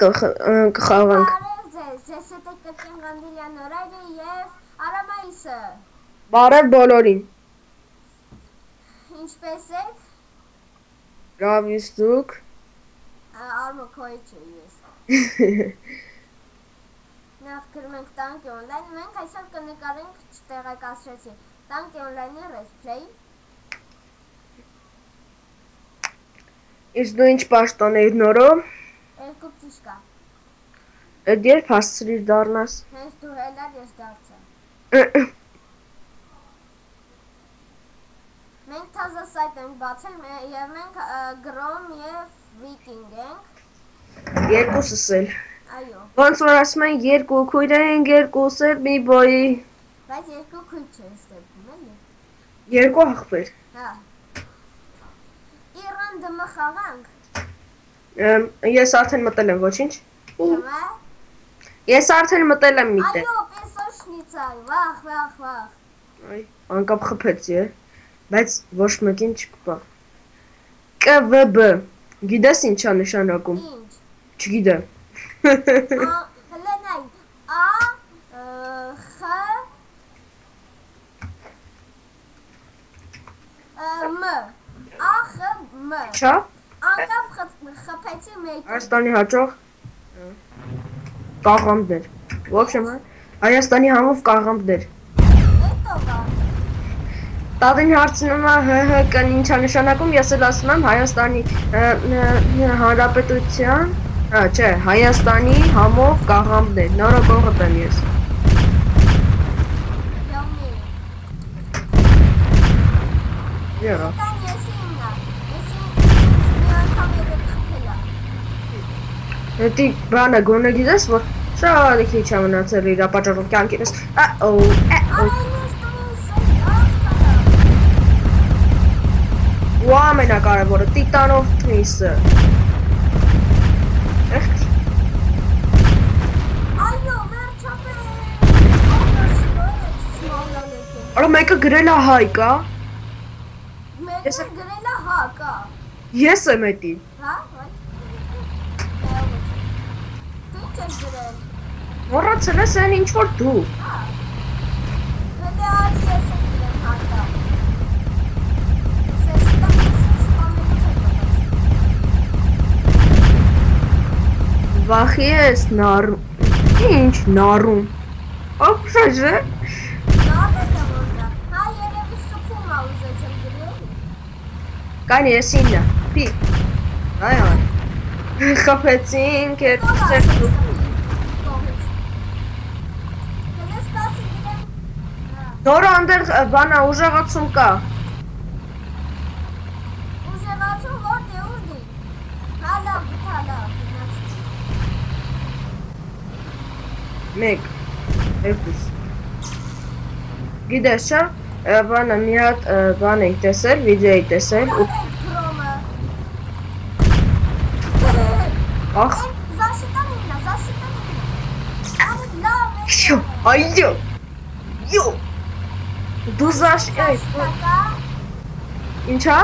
կխաղանք։ Բարև ձեզ, ես հետ եք Տիկին Ղանդիլյան Նորայրը և Արամայիսը։ Բարև բոլորին։ Ինչպես եք։ Լավ իսկ դուք։ Արմո քոյիչ է ես։ Նախ գրում ենք տանկի օնլայն, մենք այսօր կնկարենք չտեղեկացրեցի տանկի օնլայնի ռեսփլեյ։ Իսկ դու ինչ պաշտոն էիր նորո։ Երկու պտիշկա։ Էդ երբ հասցրիր դառնաս։ Հենց դու հելար ես դարձա։ Մենք թազա սայթ ենք բացել և մենք գրոմ և վիկինգ ենք։ Երկուսս էլ։ Այո։ Ոնց որ ասում են երկու քույր են, երկուս էլ մի բոյի։ Բայց երկու քույր չէ ստեպում էլի։ Երկու աղբեր։ Հա։ Իրան դմը խաղանք։ Ես արդեն մտել եմ, ոչինչ։ Ճմա։ Ես արդեն մտել եմ միտեղ։ Այո, պեսոշնիցայ, վախ։ Այ, անկապ խփեցի է, բայց ոչ մեկին չկպա։ ԿՎԲ, գիտես ինչա նշանակում։ Ինչ։ Չգիտեմ։ Հլենայ, Ա, Խ, Մ, Ա, Խ, Մ։ Չա։ Անկապ խփեցի մեկ։ Հայաստանի հաջող կաղամբներ։ Ոբշեմ, Հայաստանի համով կաղամբներ։ Էտո գա։ Տատին հարցնում է ՀՀԿ-ն ինչա նշանակում, ես էլ ասում եմ Հայաստանի Հանրապետության, չէ, Հայաստանի համով կաղամբներ, նորոգողդ եմ ես։ Յոմի։ Երա։ Տան եսի իմնա։ Եսի մի անգամ երեք խփելա։ Հետի բանը գոնե գիտես, որ շատ քիչ է մնացել իր պատճառով կյանքինս։ Ու ամենակարևորը տիտանով թնիսը։ Այո, վերջապես։ Արա մեկը գրել է հայ կա։ Մեկը գրել է հա կա։ Ես եմ էդի։ Հա, վայ։ Դու ինչ ես գրել։ Մոռացել ես այն ինչ որ դու։ Հա։ Հետո արի ես եմ գրել հա կա։ Վախի ես նարում։ Ինչ նարում։ Ախշաժը։ Նարդը որտա։ Հա երևի շփում ա ուզեցել գրել։ Կան ես ինը։ Պի։ Այո։ Խփեցինք այդ սերտու։ Նորը անդեղ բանա ուժեղացում կա։ Ուժեղացում որտե ուզի։ Հալա, հալա։ Մեկ, երկուս։ Գիտես չէ, բանը մի հատ բան ենք տեսել, վիդեո ենք տեսել ու ախ, այո, յո, դու զաշ, ինչա?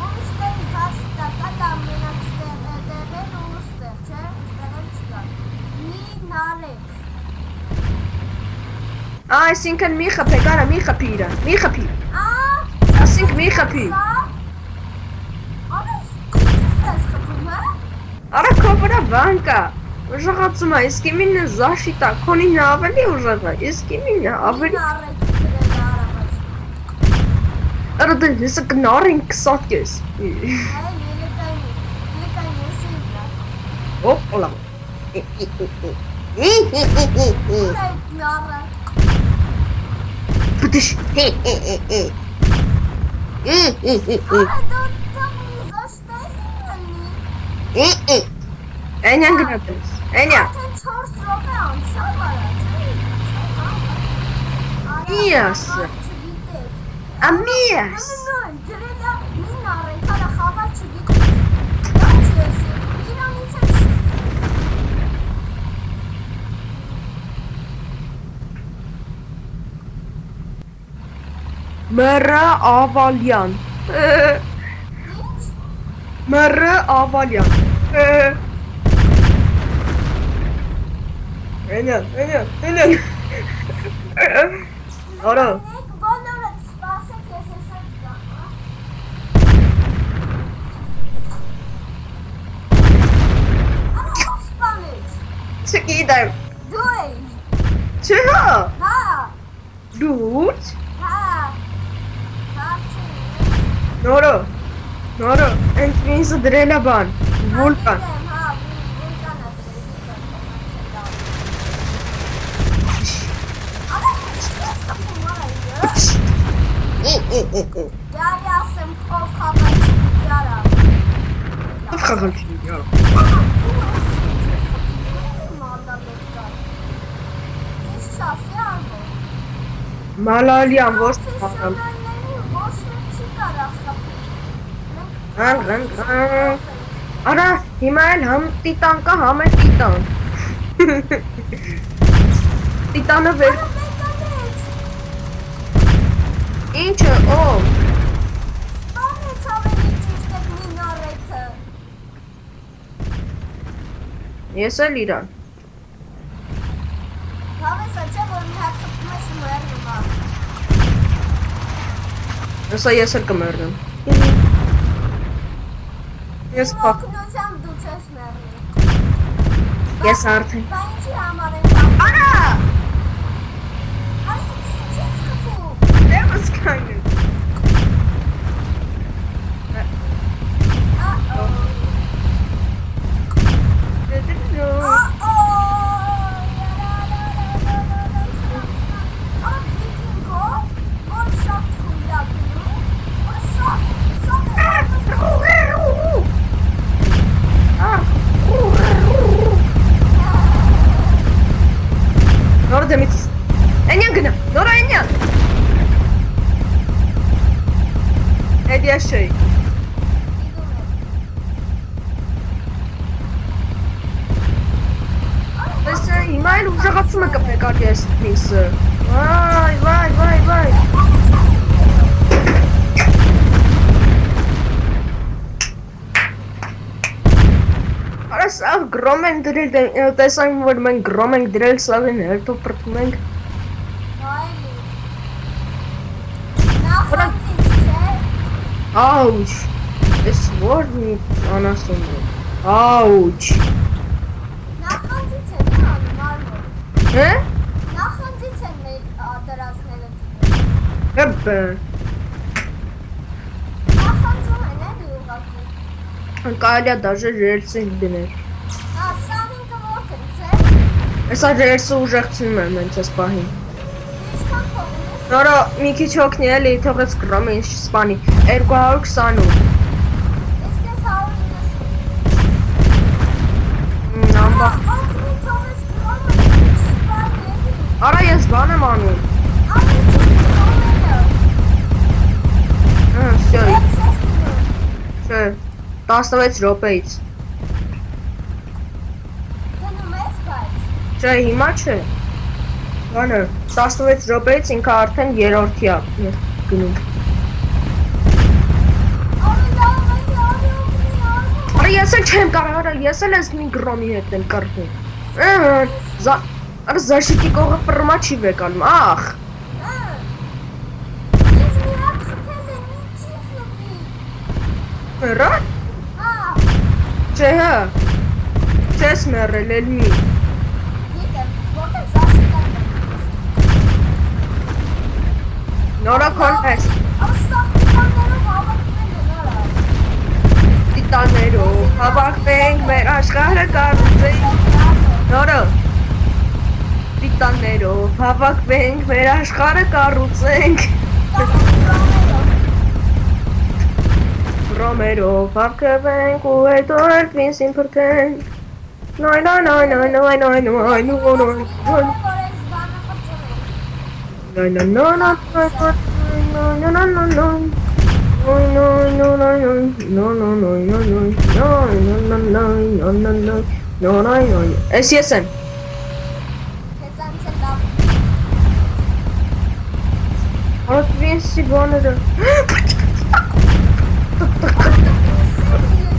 Այսինքն մի խփեք, արա մի խփի իրան, մի խփի։ Ասինք մի խփի։ Արա քո վրա բան կա։ Ուժեղացում է, իսկ իմինը զաշիտա, քոնին ավելի ուժեղ է, իսկ իմինը ավելի։ Արա դե հեսը կնարին կսատ կես։ Ոպ, օլա։ Պտիշ։ Այնյան գնատես, այնյան։ Միաս։ Ամիաս։ Մերը ավալյան։ Մերը ավալյան։ Enyan. Noro. Nick, volgam att spasa till sig sakta. Spanish. Sekidar. Doing. Tja! Ha. Dude. Ha. Noro. En finns ett relaban. Vulkan. Ja, jsem povkával jara. Afgagal ja. Malaliam was. Ara, Himael हम titan का हम है titan. Titan ver. Inche o. Yes, Lira. Eso ya es el camerno. Yes, fuck. Yes, Arte. Ana! That was kind of. Nora demitis. Enyan gına. Nora enyan. Hediye şey. Mesela Himail uçak atsana kapıya kardeş neyse. Vay. Aras ook grommen drill de design wordt mijn grommen drill slag in het appartement. Ouch. Es wordt niet andersom. Ouch. Hè? Hebbe. Antalya даже рельсы бинер. Esa rельсы ուժեղցնում եմ հենց այս պահին։ Նորա մի քիչ հոգնի էլի, թողեց գրամ ինձ սպանի։ 228։ Նամբա։ Արա ես բան եմ անում։ Всё։ Չէ, 16 րոպեից։ Չէ, հիմա չէ։ Բանը 16 րոպեից ինքը արդեն երրորդի է գնում։ Արա ես էլ չեմ կարող, արա ես էլ ես մի գրոմի հետ եմ կռվում։ Արա զաշիկի կողը ֆռմա չի վեկանում, ախ։ Մեռա։ Չէ հա։ Չես մեռել, էլ մի։ Նորա կոնտեքստ։ Տիտաններով հավաքվենք, մեր աշխարհը կառուցենք։ Նորա։ Տիտաններով հավաքվենք, մեր աշխարհը կառուցենք։ Ռոմերով հավաքվենք ու հետո ելվին սիմփրկենք։ Նոյ։ Ես եմ։ Արդ վինսի բաները։